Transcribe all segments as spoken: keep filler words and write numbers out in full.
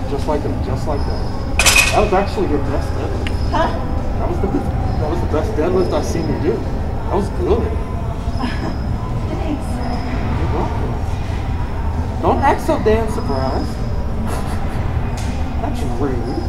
Just like a, just like that. That was actually your best deadlift. Huh? That was the that was the best deadlift I've seen you do. That was good. Thanks. You're welcome. Don't act so damn surprised. That's rude.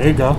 There you go.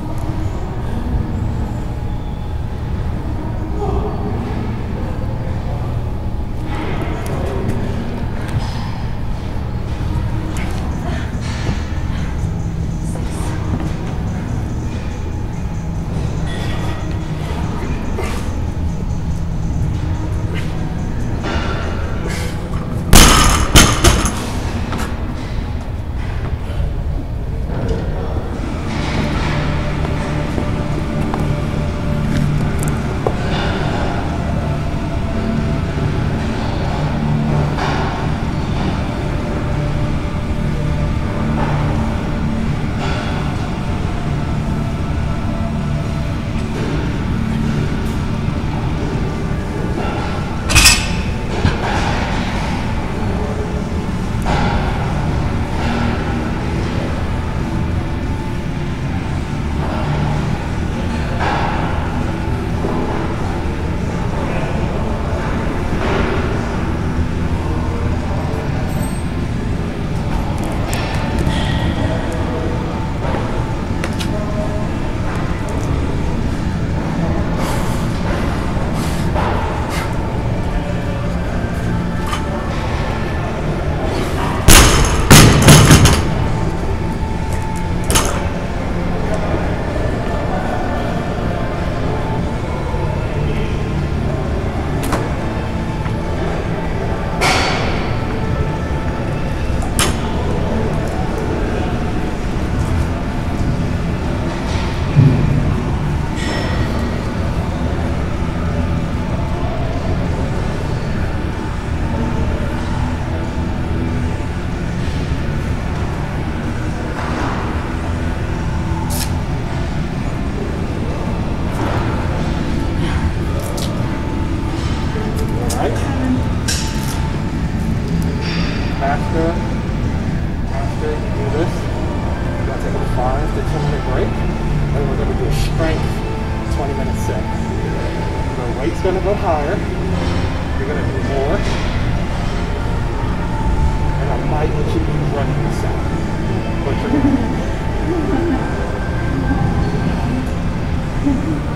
After, after you do this, you're going to take a five to ten minute break, and we're going to do a strength twenty minute set. The weight's going to go higher, you're going to do more, and I might let you do running this out. But you're going to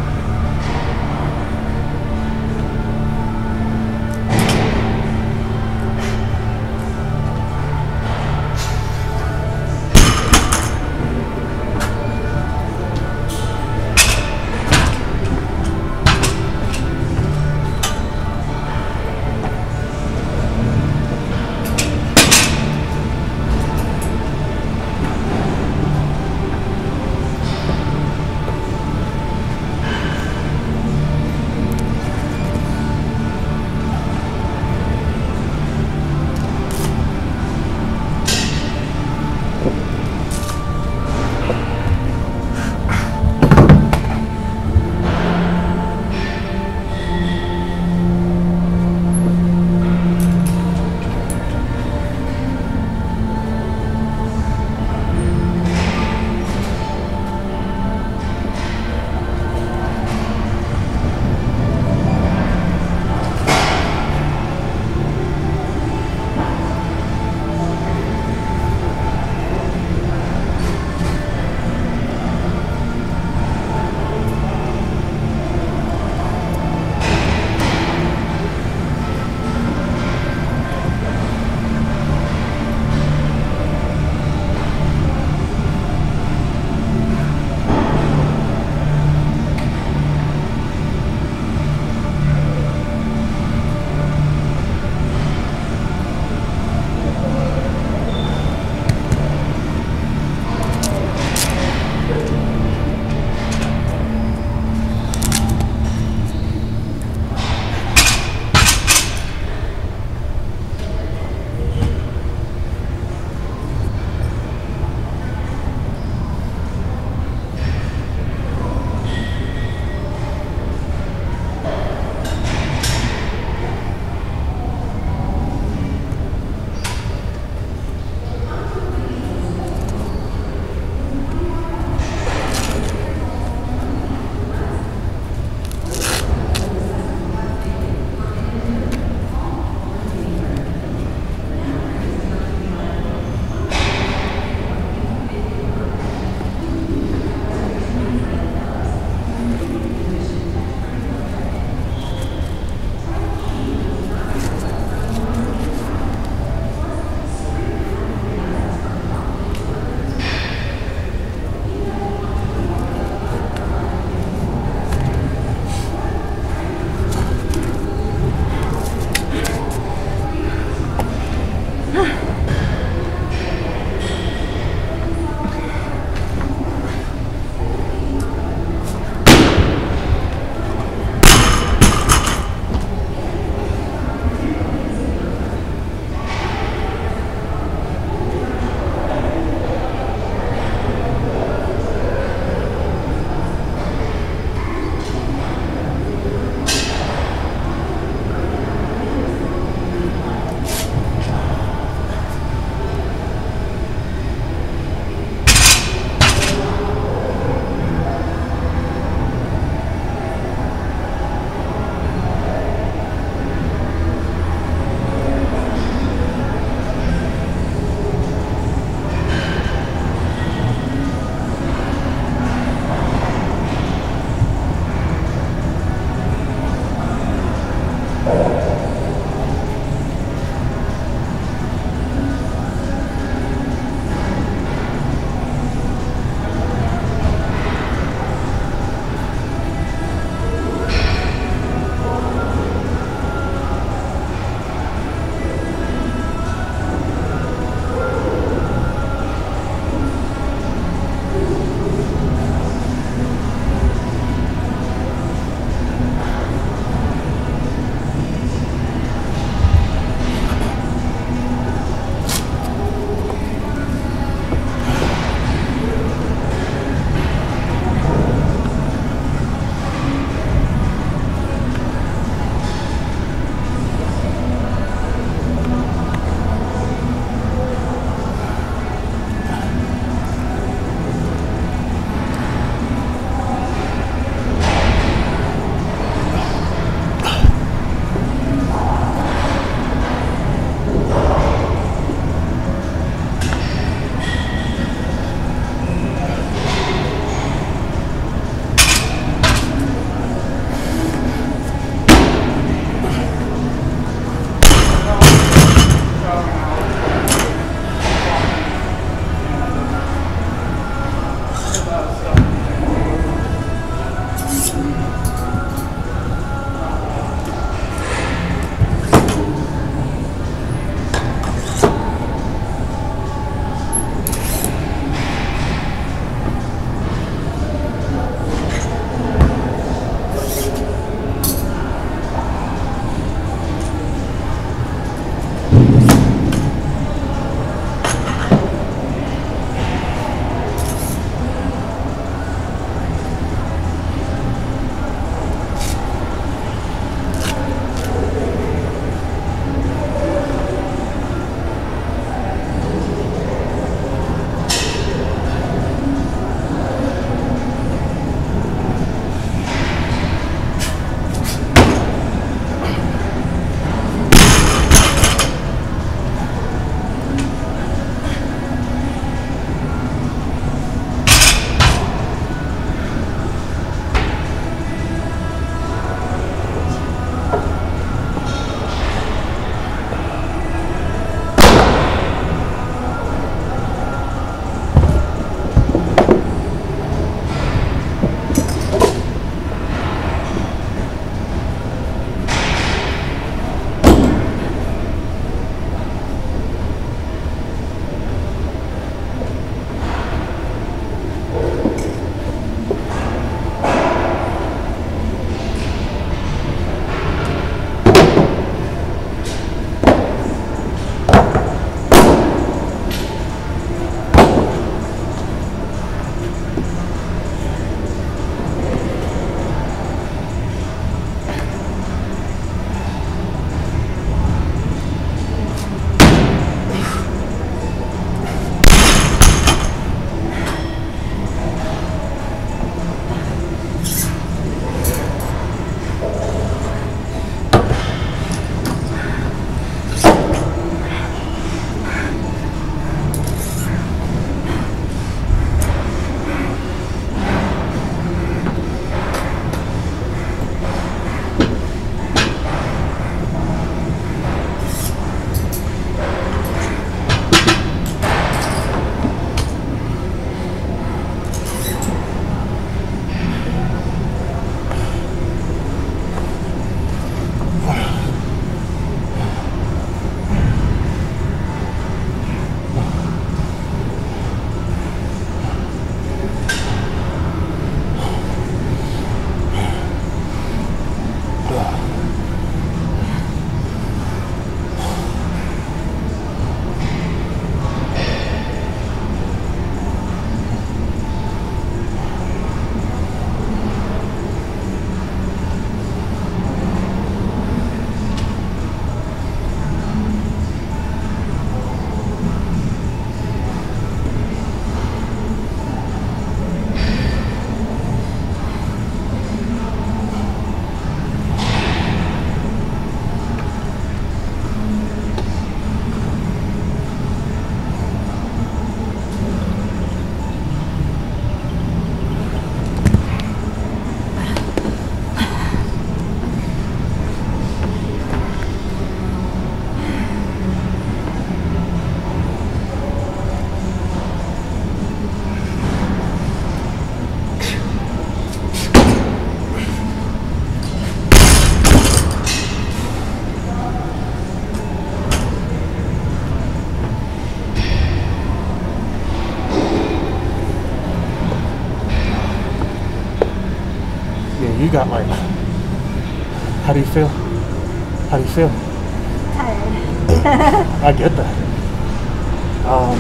you got like, how do you feel? How do you feel? Tired. I get that. Um,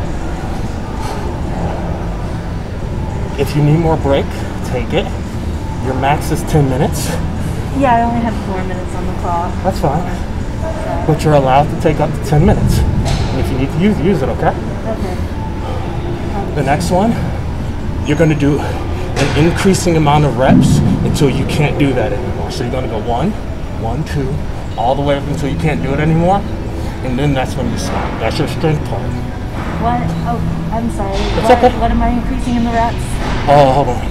if you need more break, take it. Your max is ten minutes. Yeah, I only have four minutes on the clock. That's fine. So. But you're allowed to take up to ten minutes. And if you need to use, use it, okay? Okay. Um, The next one, you're gonna do an increasing amount of reps until you can't do that anymore. So you're gonna go one, one, two, all the way up until you can't do it anymore. And then that's when you stop. That's your strength part. What? Oh, I'm sorry. It's What, okay. what am I increasing in the reps? Oh, hold on.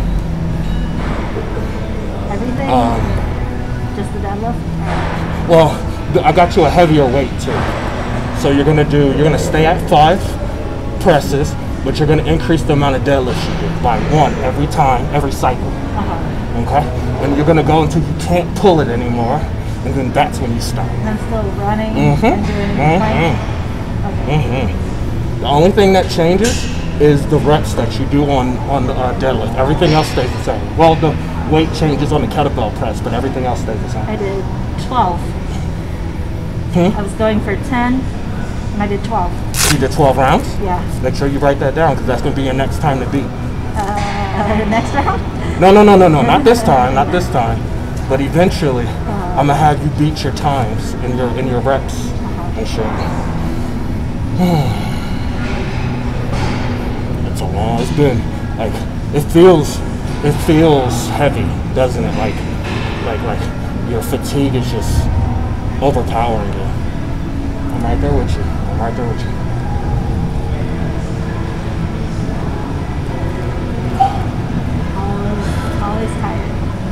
Everything? Um, Just the deadlift? Or- well, th- I got you a heavier weight too. So you're gonna do, you're gonna stay at five presses, but you're gonna increase the amount of deadlifts you do by one every time, every cycle. Uh-huh. Okay? And you're gonna go until you can't pull it anymore, and then that's when you stop. And I'm still running Mm-hmm. and doing plank? Okay. Mm-hmm. The only thing that changes is the reps that you do on on the uh, deadlift. Everything else stays the same. Well, the weight changes on the kettlebell press, but everything else stays the same. I did twelve. Hmm? I was going for ten, and I did twelve. You did twelve rounds? Yeah. Make sure you write that down because that's going to be your next time to beat. Uh, next round? No, no, no, no, no. Not this time. Not this time. But eventually, I'm gonna have you beat your times in your in your reps and shit. It's a long. It's been like it feels it feels heavy, doesn't it? Like like like your fatigue is just overpowering you. I'm right there with you. I'm right there with you. Always, always tired.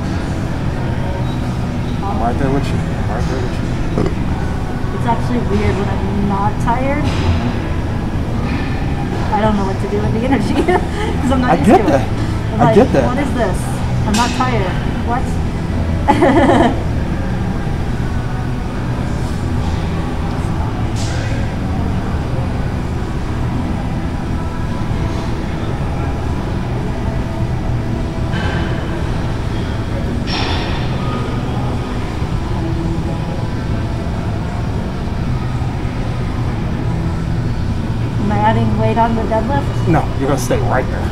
I'm right there with you. I'm right there with you. It's actually weird when I'm not tired. I don't know what to do with the energy because I'm not I used get to that. it. I'm I like, get that. What is this? I'm not tired. What? Am I adding weight on the deadlift? No, you're gonna stay right there.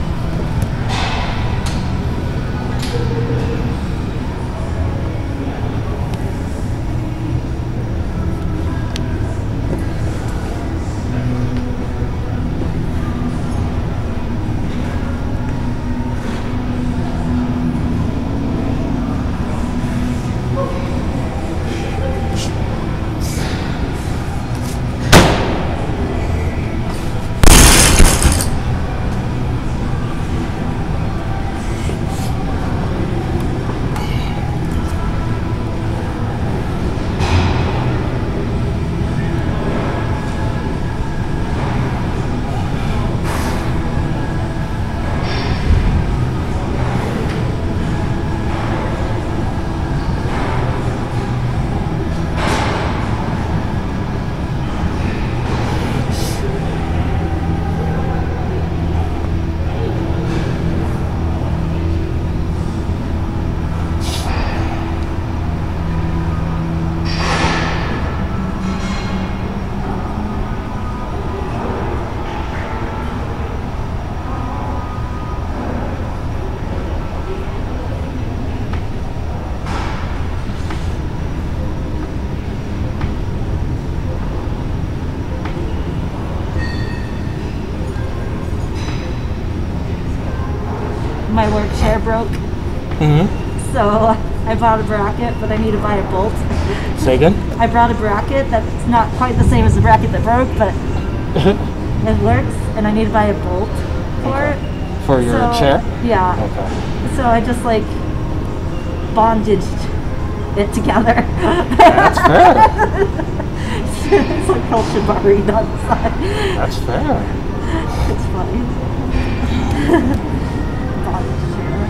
My work chair broke, Mm-hmm. so I bought a bracket, but I need to buy a bolt. Say again? I brought a bracket that's not quite the same as the bracket that broke, but it works, and I need to buy a bolt for it. For your So, chair? Yeah. Okay. So I just like bondaged it together. That's fair. It's like El Shibari on the side. That's fair. It's funny. Bondage chair.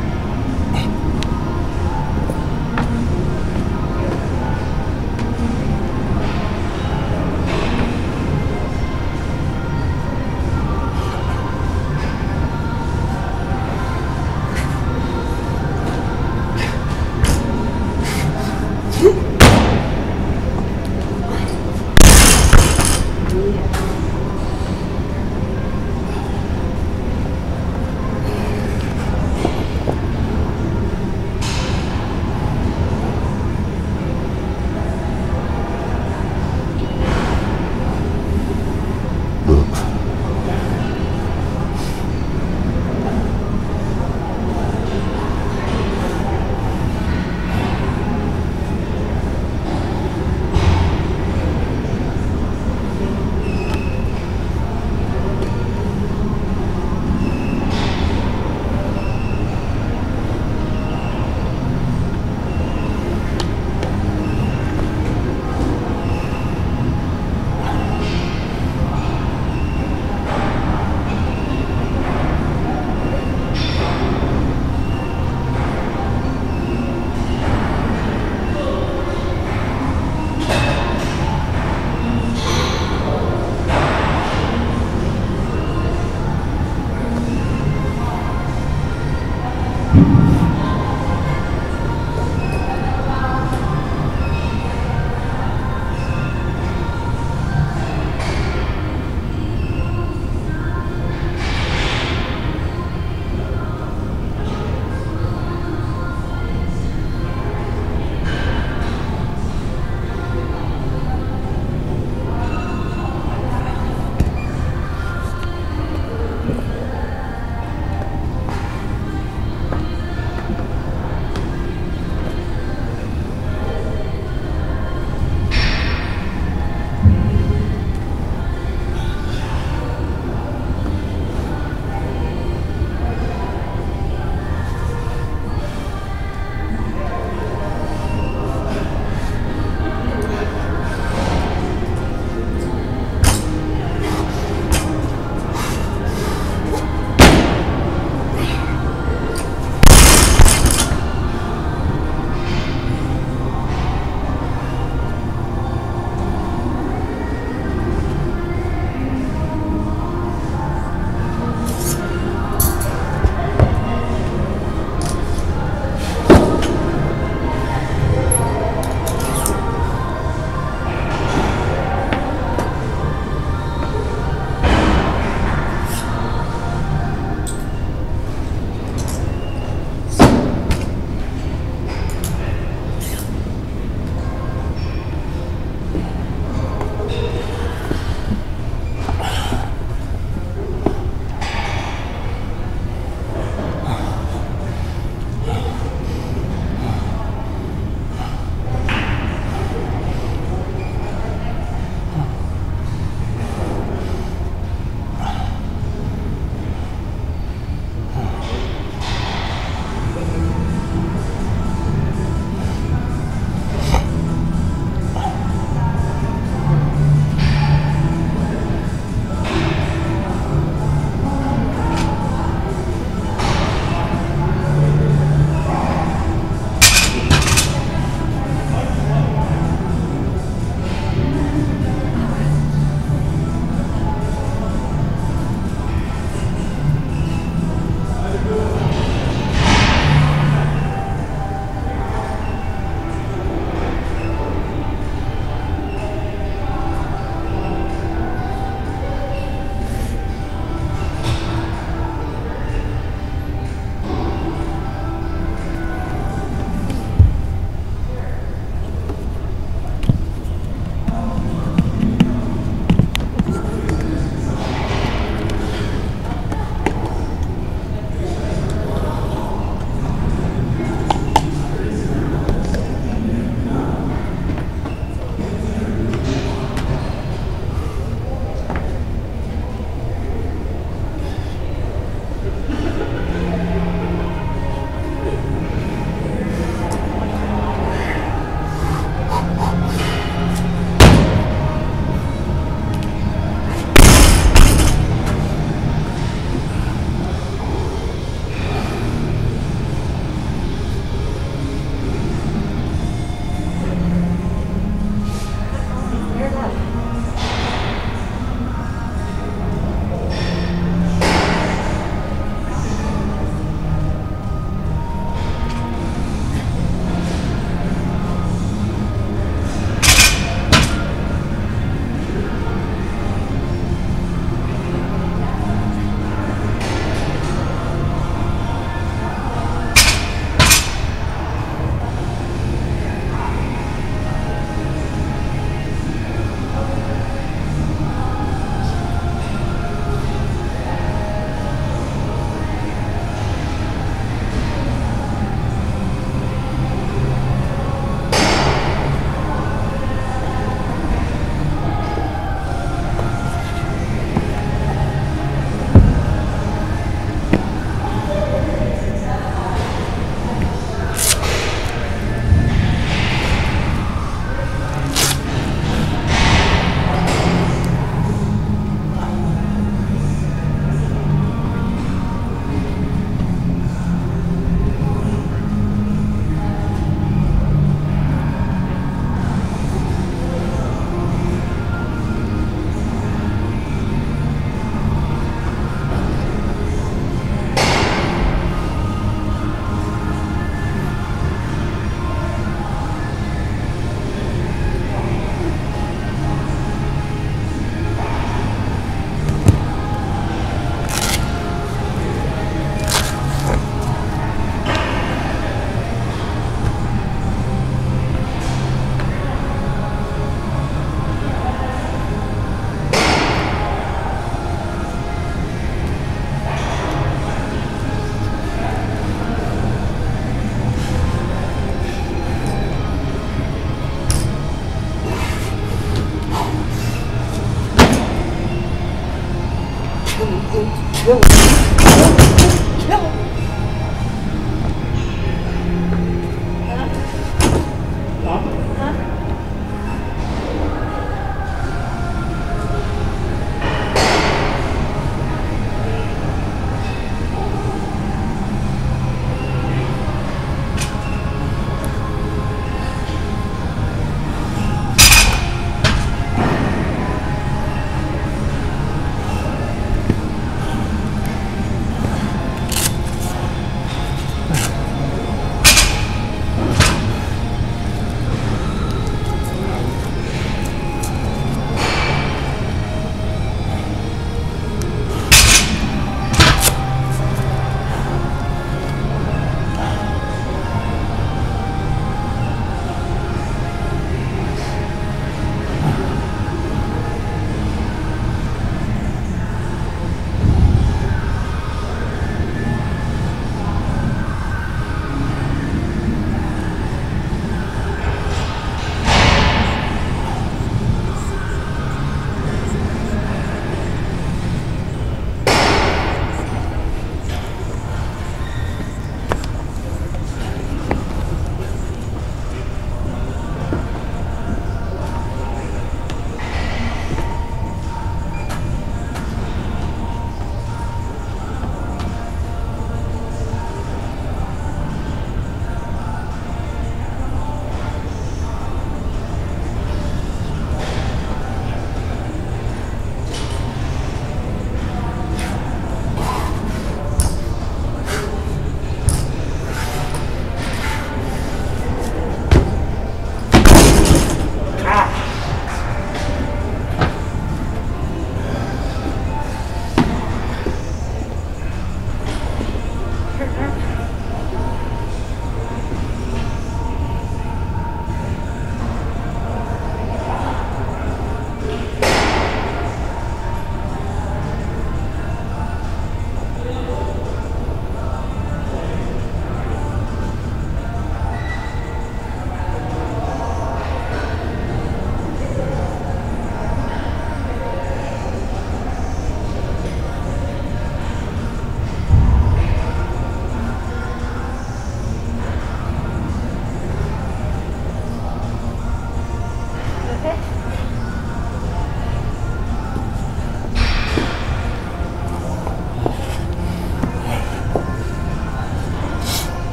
Kill him, kill him, kill him, kill him.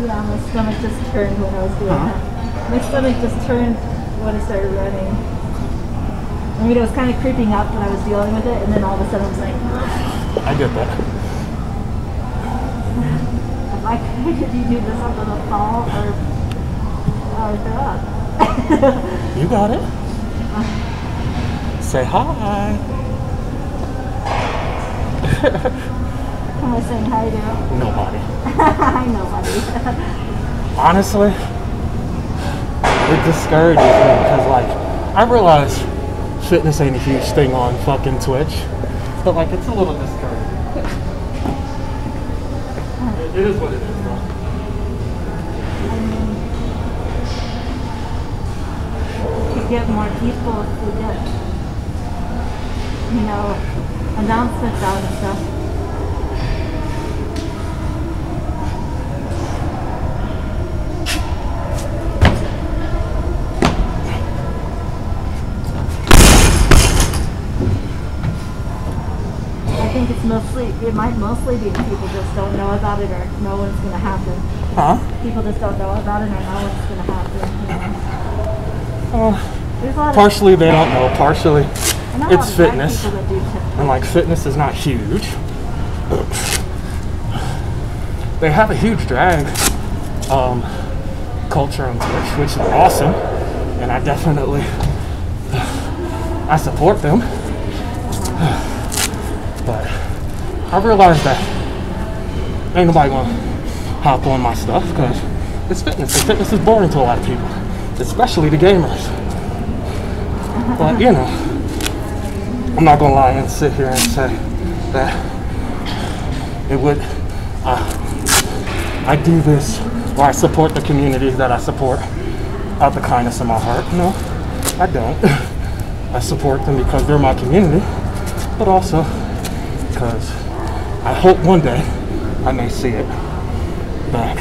Yeah, my stomach just turned when I was doing Huh? that. My stomach just turned when I started running. I mean, it was kind of creeping up when I was dealing with it, and then all of a sudden I was like, ugh. I get that. If I could, did you do this under the fall or or throw up? You got it. Say hi. Who am I saying hi to? Nobody. Hi, nobody. Honestly, it discourages me because, like, I realize fitness ain't a huge thing on fucking Twitch, but, like, it's a little discouraging. It, it is what it is, though. To get more people to get, you know, announcements out and stuff. I think it's mostly, it might mostly be people just don't know about it or know what's going to happen. Huh? People just don't know about it or know what's going to happen. You know? Uh, There's a lot of, partially they don't know, partially I know a lot it's of black fitness. people that do TikTok. And, like, fitness is not huge. They have a huge drag um, culture on Twitch, which is awesome, and I definitely I support them. But I realized that ain't nobody gonna hop on my stuff because it's fitness, and fitness is boring to a lot of people, especially the gamers. But you know, I'm not gonna lie and sit here and say that it would. Uh, I do this, or I support the communities that I support out the kindness of my heart. No, I don't. I support them because they're my community, but also because I hope one day I may see it back.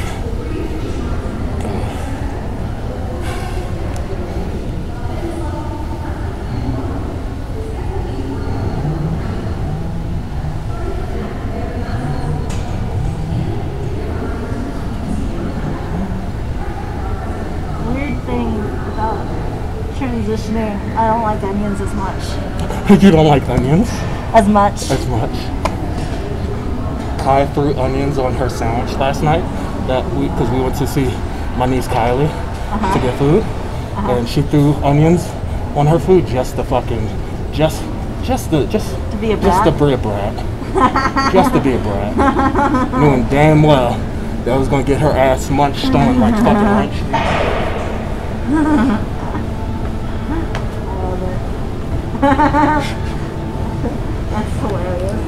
Weird thing about transitioning, I don't like onions as much. You don't like onions As much. as much? Kai threw onions on her sandwich last night that we because we went to see my niece Kylie Uh-huh. to get food, Uh-huh. and she threw onions on her food just to fucking just just to just To be a just to brat? be a brat, just to be a brat, knowing damn well that was gonna get her ass munched on like fucking lunch. I love it. That's hilarious.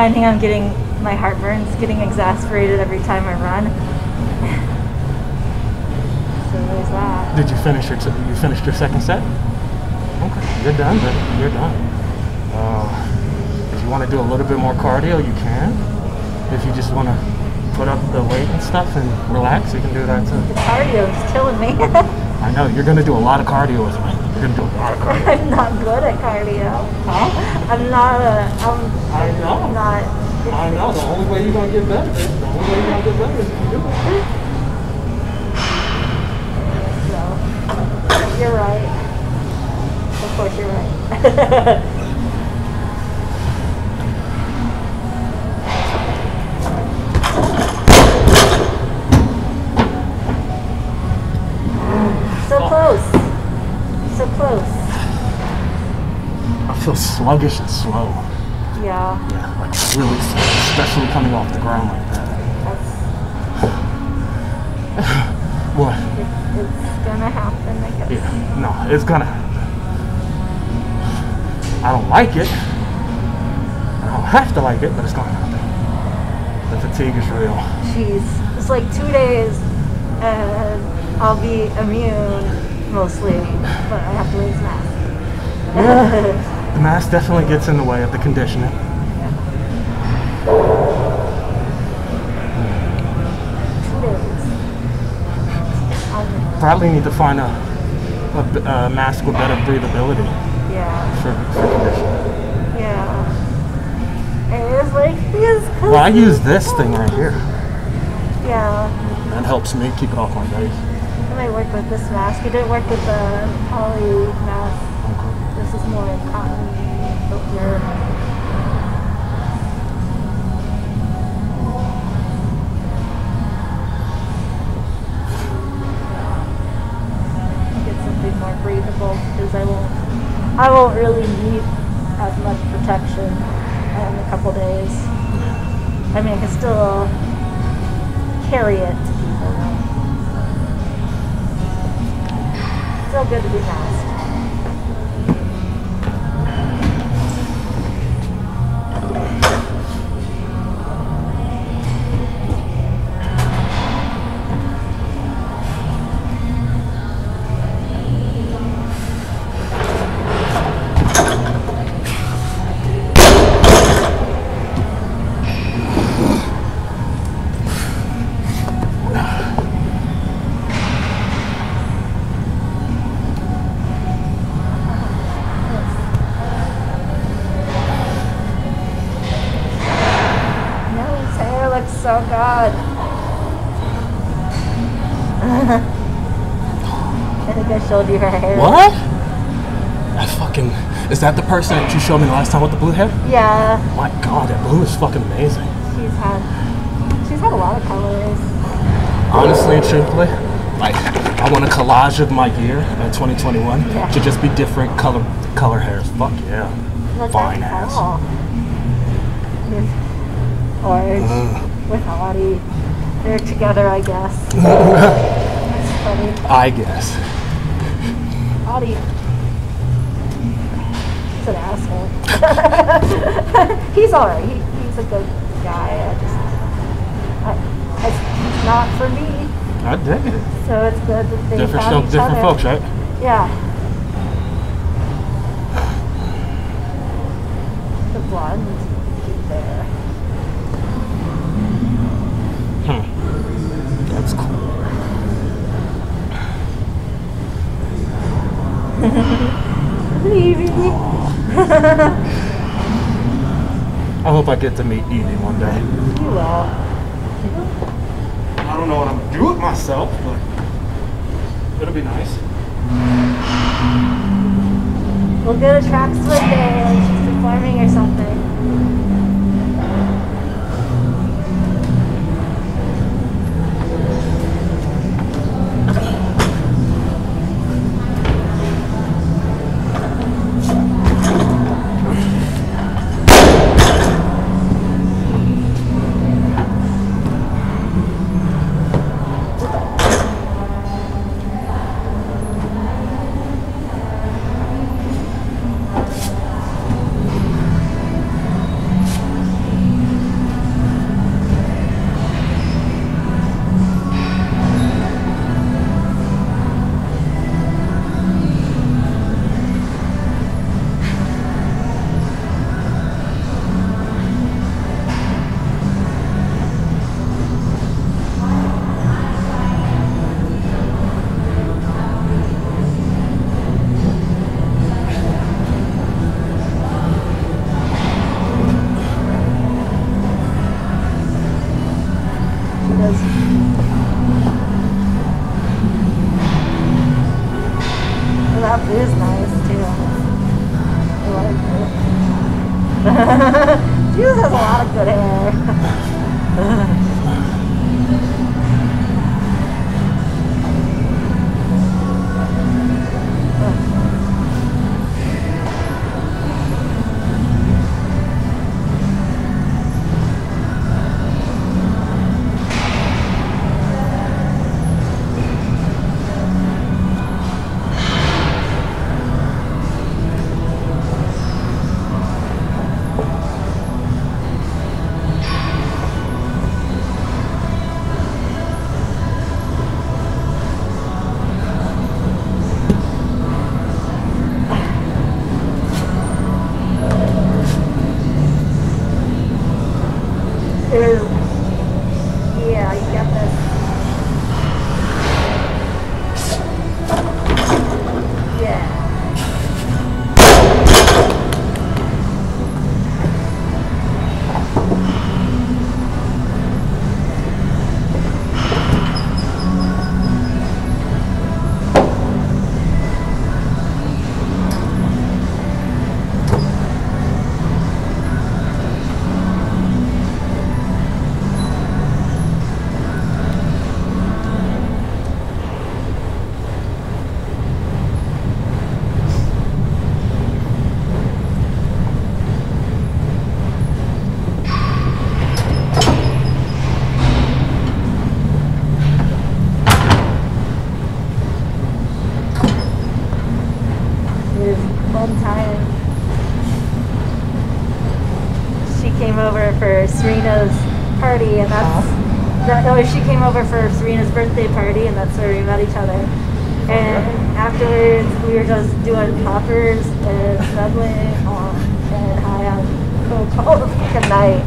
finding I'm getting, my heartburn's getting exasperated every time I run. So there's that. Did you finish your, t- you finished your second set? Okay, you're done, baby. You're done. Uh, if you want to do a little bit more cardio, you can. If you just want to put up the weight and stuff and relax, you can do that too. The cardio's killing me. I know, you're going to do a lot of cardio with me. You're going to do a lot of cardio. I'm not good at cardio. Huh? I'm not a, I'm I know. not. I know, the only way you're going to get better, baby. The only way you're going to get better is if you do it. So, you're right. Of course you're right. So close. So close. I feel sluggish and slow. Yeah. Yeah, like really slow, especially coming off the ground like that. That's, What? it, it's gonna happen, I guess. Yeah, no, it's gonna happen. I don't like it. I don't have to like it, but it's gonna happen. The fatigue is real. Jeez. It's like two days and I'll be immune mostly, but I have to wear this mask. Yeah, the mask definitely gets in the way of the conditioning. Two days. Um, Probably need to find a, a, a mask with better breathability yeah. for, for conditioning. Yeah. And it's like, yes. Well, I use this thing right here. Yeah. That helps me keep it off my face. It might work with this mask. It didn't work with the poly mask. Okay. This is more cotton filter. Get something more breathable because I won't I won't really need as much protection in a couple days. I mean I can still carry it to people. Still good to be masked. So good. I think I showed you her hair. What? I fucking... Is that the person that you showed me last time with the blue hair? Yeah. My god, that blue is fucking amazing. She's had... She's had a lot of colors. Honestly and truthfully, like, I want a collage of my year in twenty twenty-one Yeah. to just be different color color hairs. Fuck yeah. Look Fine at ass. all. Orange. Uh. With Audie. They're together, I guess. That's funny. I guess. Audie. He's an asshole. He's alright. He, he's a good guy. I just... I, I, he's not for me. I dig it. So it's good that they Different, found stuff, each different other. folks, right? Yeah. The blonde there. Hmm. That's cool. Evie. I hope I get to meet Evie one day. You will. I don't know what I'm gonna do with myself, but it'll be nice. We'll go to tracks one day, like she's performing or something. is. Well, that is nice too. I like it. Jesus has a lot of good hair. There's, yeah, you got this. Yeah. One time she came over for Serena's party, and that's that. Oh, she came over for Serena's birthday party, and that's where we met each other. And afterwards, we were just doing poppers and snuggling um, and high on coke all the fucking night.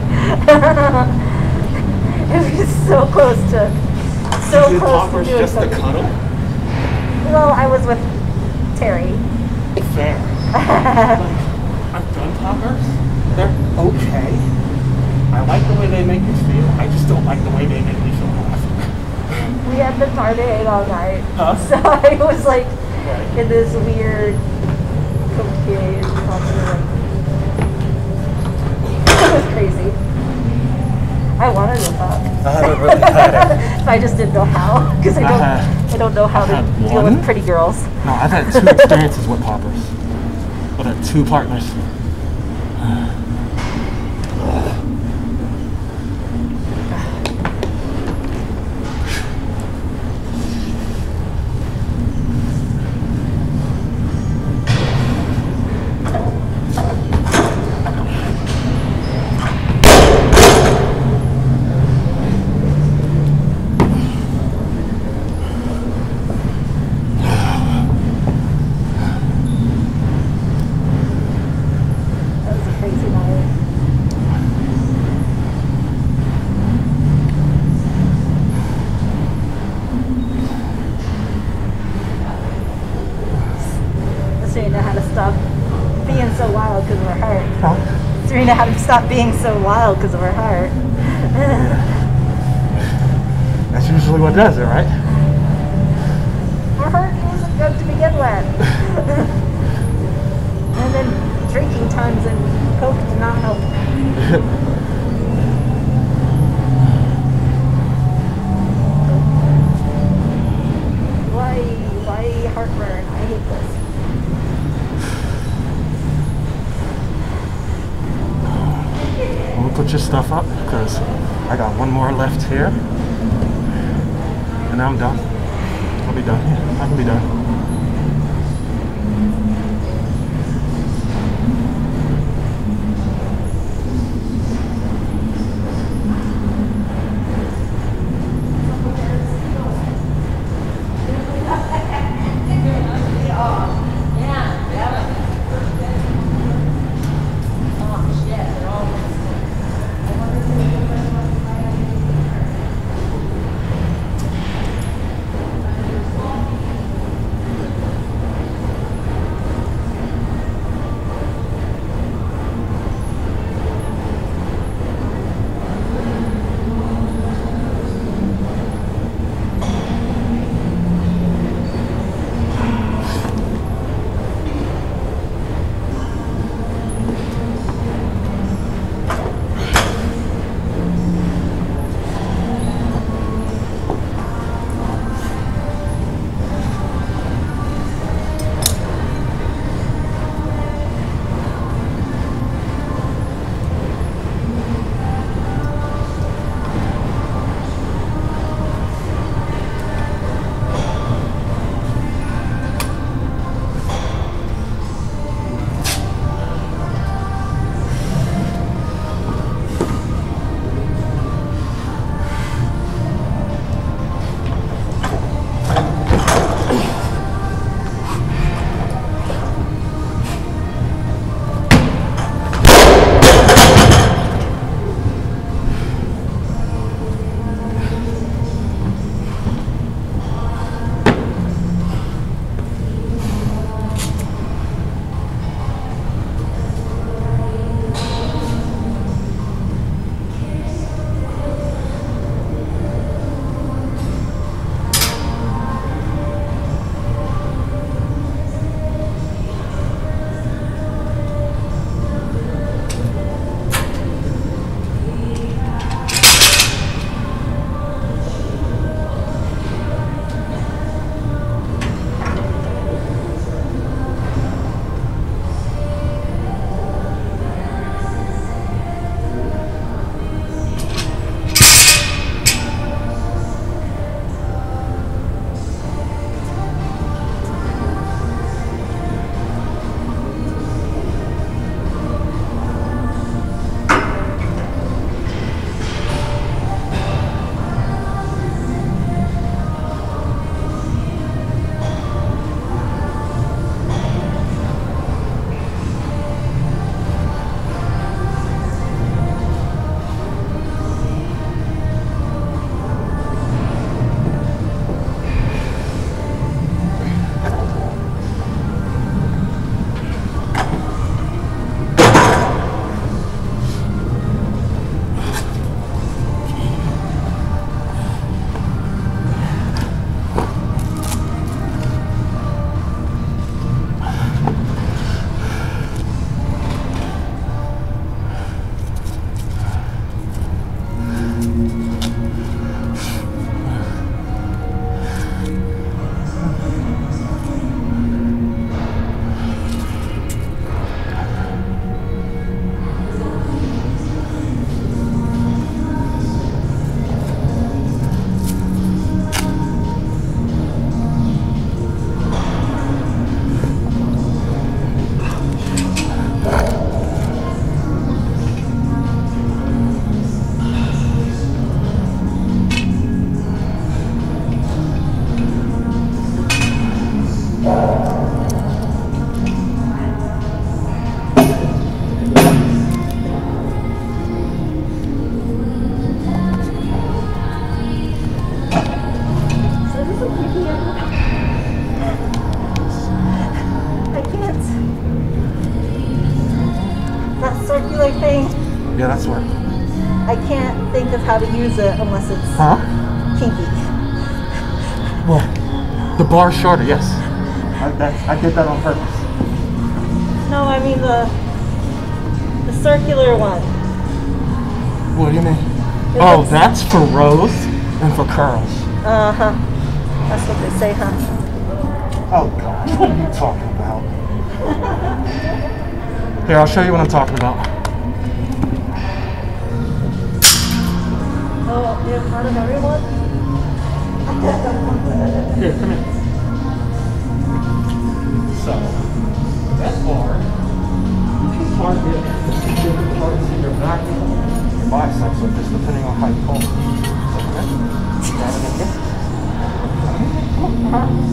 It was so close to so Did close poppers to doing just something. to cuddle? Well, I was with Terry. Fair. I've done poppers. They're okay. I like the way they make me feel. I just don't like the way they make me feel laugh. We had been partying all night. Huh? So I was like Right. in this weird cocaine something like it was crazy. I wanted to fuck. I haven't really had it. So I just didn't know how. Because I I don't had- I don't know how I to had deal one. with pretty girls. No, I've had two experiences with poppers. I've had two partners. That was a crazy night. Serena had to stop being so wild because of her heart. Huh? Serena had to stop being so wild because of her heart. That's usually what does it, right? Her heart wasn't good to begin with. And then drinking tons and coke did not help. Why, why heartburn? I hate this. We'll put your stuff up because I got one more left here. And I'm done. I'll be done. Yeah, I can be done. think of how to use it unless it's Huh? kinky. Well, the bar's shorter, yes. I, that's, I did that on purpose. No, I mean the the circular one. What do you mean? It Oh, looks- that's for rows and for curls. Uh huh. That's what they say, huh? Oh gosh, what are you talking about? Here, I'll show you what I'm talking about. Oh, in front of everyone? Here, come here. So, that bar, you can target different parts in your back, your biceps, or just depending on how you hold it. So, okay? Grab it in here. Come on.